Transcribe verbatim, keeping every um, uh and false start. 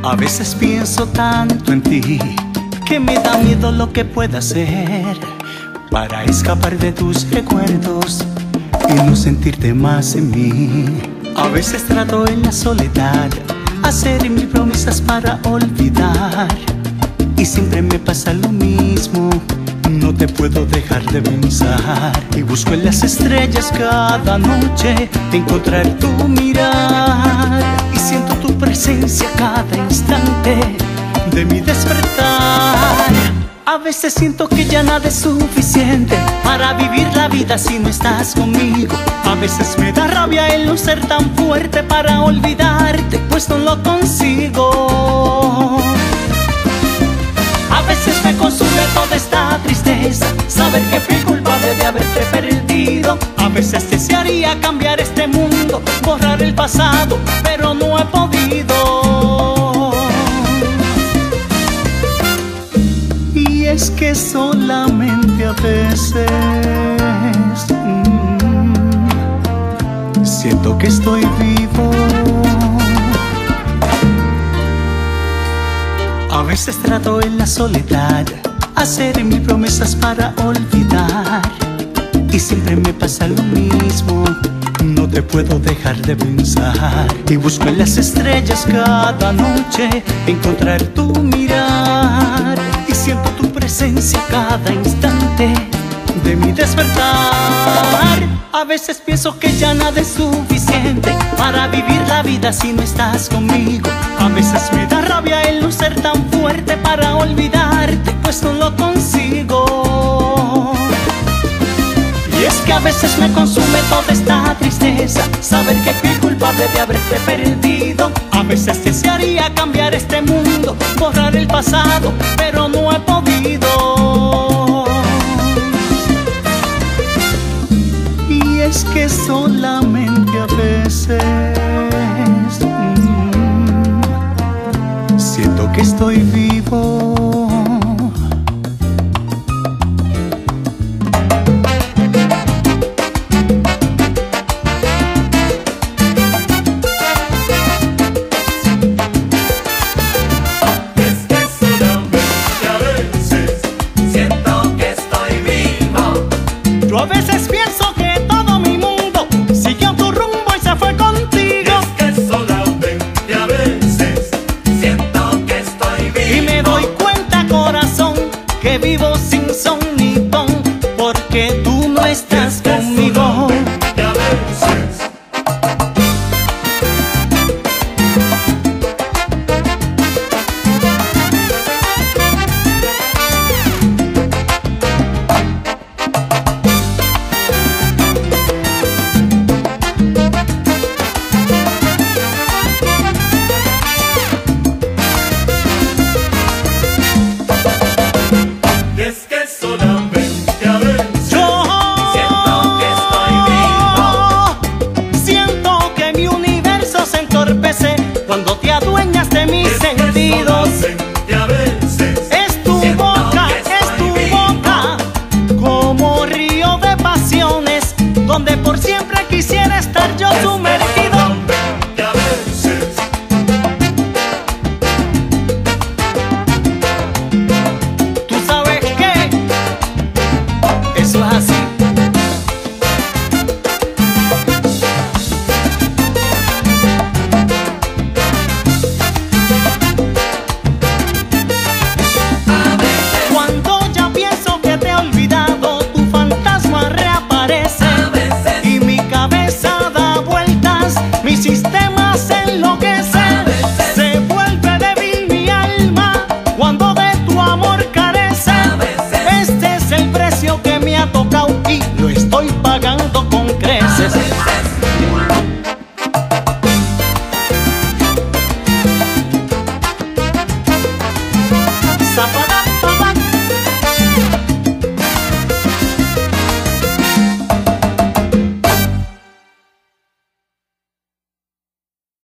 A veces pienso tanto en ti que me da miedo lo que pueda hacer para escapar de tus recuerdos y no sentirte más en mí. A veces trato en la soledad hacer mil promesas para olvidar y siempre me pasa lo mismo. No te puedo dejar de pensar y busco en las estrellas cada noche encontrar tu mirar y siento tu presencia cada instante de mi despertar. A veces siento que ya nada es suficiente para vivir la vida si no estás conmigo. A veces me da rabia el no ser tan fuerte para olvidarte, pues no lo consigo. A veces me consume toda esta tristeza, saber que fui culpable de haberte perdido. A veces desearía cambiar este mundo, borrar el pasado, pero no he podido. Y es que solamente a veces mmm, siento que estoy vivo. A veces trato en la soledad hacer mil promesas para olvidar y siempre me pasa lo mismo. No te puedo dejar de pensar y busco en las estrellas cada noche encontrar tu mirar y siento tu presencia cada instante de mi despertar. A veces pienso que ya nada es suficiente para vivir la vida si no estás conmigo. A veces me da rabia el no ser tan fuerte para olvidarte, pues no lo consigo. Y es que a veces me consume toda esta tristeza, saber que fui culpable de haberte perdido. A veces desearía cambiar este mundo, borrar el pasado, pero no he podido. Y es que solamente a veces mmm, siento que estoy vivo. Yo a veces pienso que todo mi mundo siguió tu rumbo y se fue contigo. Es que solamente a veces siento que estoy vivo. Y me doy cuenta, corazón, que vivo sin son ni ton, porque tú no estás conmigo. Solamente a veces. Es que solamente a veces Yo siento que estoy vivo. siento que mi universo se entorpece cuando te adoro.